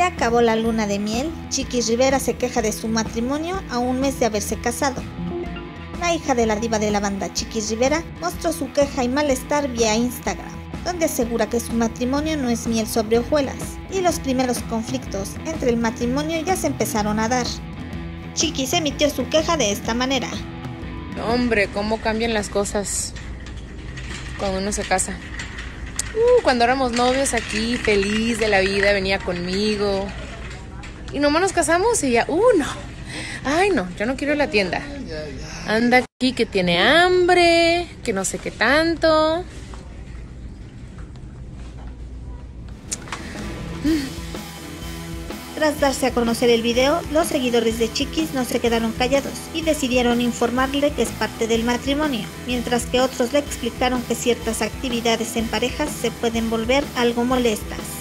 Se acabó la luna de miel, Chiquis Rivera se queja de su matrimonio a un mes de haberse casado. La hija de la diva de la banda, Chiquis Rivera, mostró su queja y malestar vía Instagram, donde asegura que su matrimonio no es miel sobre hojuelas, y los primeros conflictos entre el matrimonio ya se empezaron a dar. Chiquis emitió su queja de esta manera. Hombre, cómo cambian las cosas cuando uno se casa. Cuando éramos novios aquí, feliz de la vida, venía conmigo. Y nomás nos casamos y ya, no. Ay, no, yo no quiero ir a la tienda. Anda aquí que tiene hambre, que no sé qué tanto. Tras darse a conocer el video, los seguidores de Chiquis no se quedaron callados y decidieron informarle que es parte del matrimonio, mientras que otros le explicaron que ciertas actividades en parejas se pueden volver algo molestas.